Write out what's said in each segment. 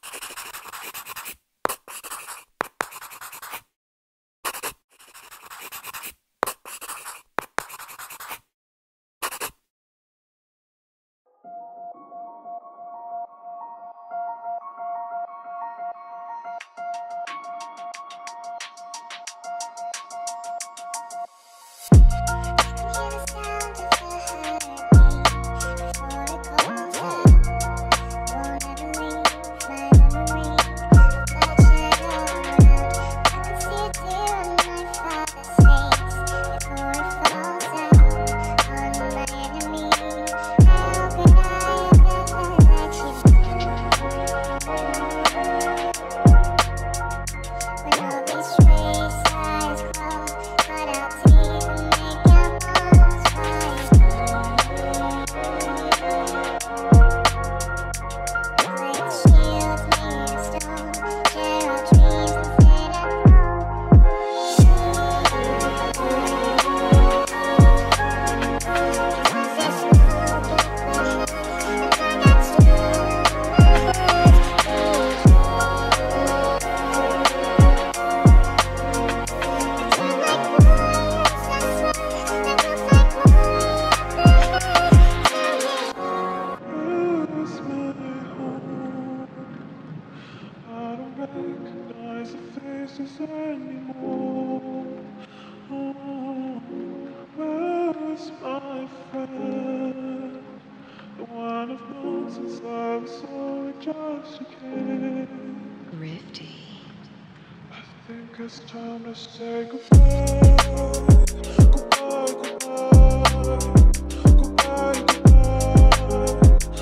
It's time to say goodbye. Goodbye, goodbye. Goodbye, goodbye.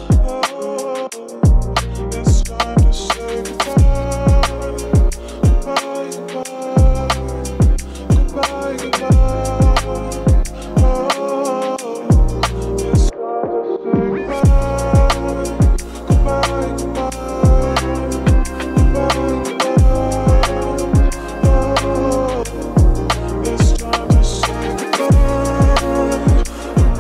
Oh, it's time to say goodbye. Goodbye, goodbye. Goodbye, goodbye. Oh, it's time to say goodbye. Goodbye, goodbye. Goodbye, goodbye. It's time to say goodbye.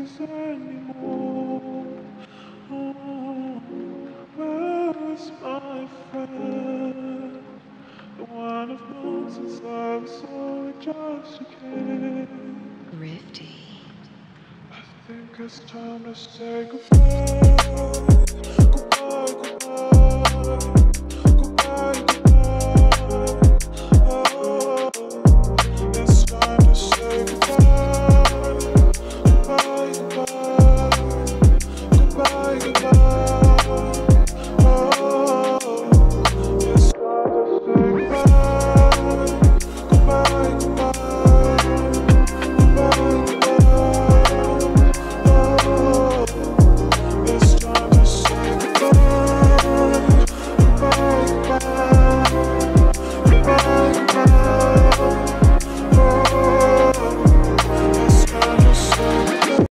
exist anymore. Oh, where is my friend? The one I've known since I was so just a kid. Rifty. I think it's time to say goodbye. Goodbye, goodbye.